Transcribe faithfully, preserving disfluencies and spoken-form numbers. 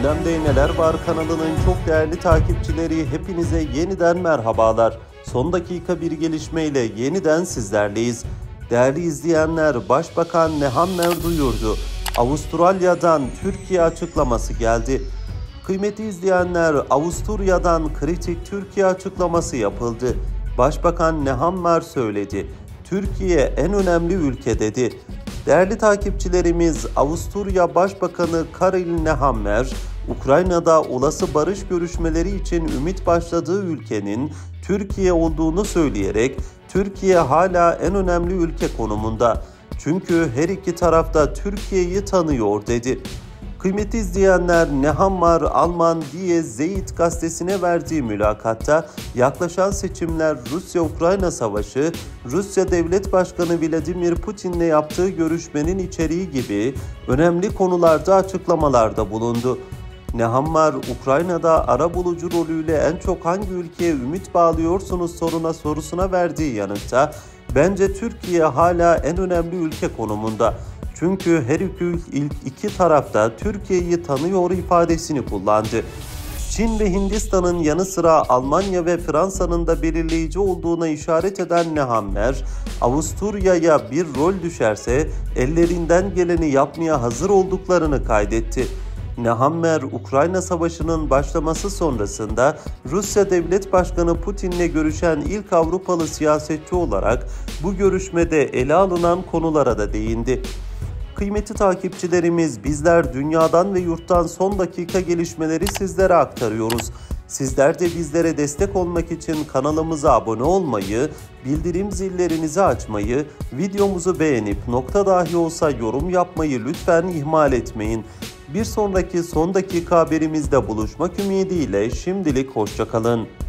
Gündemde Neler Var kanalının çok değerli takipçileri, hepinize yeniden merhabalar. Son dakika bir gelişmeyle yeniden sizlerleyiz. Değerli izleyenler, Başbakan Nehammer duyurdu. Avustralya'dan Türkiye açıklaması geldi. Kıymetli izleyenler, Avusturya'dan kritik Türkiye açıklaması yapıldı. Başbakan Nehammer söyledi. Türkiye en önemli ülke dedi. Değerli takipçilerimiz, Avusturya Başbakanı Karel Nehammer, Ukrayna'da olası barış görüşmeleri için ümit başladığı ülkenin Türkiye olduğunu söyleyerek, Türkiye hala en önemli ülke konumunda. Çünkü her iki taraf da Türkiye'yi tanıyor dedi. Kıymetli izleyenler, Nehammer Alman Die Zeit gazetesine verdiği mülakatta yaklaşan seçimler, Rusya-Ukrayna savaşı, Rusya Devlet Başkanı Vladimir Putin'le yaptığı görüşmenin içeriği gibi önemli konularda açıklamalarda bulundu. Nehammer, Ukrayna'da arabulucu rolüyle en çok hangi ülkeye ümit bağlıyorsunuz soruna sorusuna verdiği yanıtta, bence Türkiye hala en önemli ülke konumunda. Çünkü her iki, ilk iki tarafta Türkiye'yi tanıyor ifadesini kullandı. Çin ve Hindistan'ın yanı sıra Almanya ve Fransa'nın da belirleyici olduğuna işaret eden Nehammer, Avusturya'ya bir rol düşerse ellerinden geleni yapmaya hazır olduklarını kaydetti. Nehammer, Ukrayna Savaşı'nın başlaması sonrasında Rusya Devlet Başkanı Putin'le görüşen ilk Avrupalı siyasetçi olarak bu görüşmede ele alınan konulara da değindi. Kıymetli takipçilerimiz, bizler dünyadan ve yurttan son dakika gelişmeleri sizlere aktarıyoruz. Sizler de bizlere destek olmak için kanalımıza abone olmayı, bildirim zillerinizi açmayı, videomuzu beğenip nokta dahi olsa yorum yapmayı lütfen ihmal etmeyin. Bir sonraki son dakika haberimizde buluşmak ümidiyle şimdilik hoşça kalın.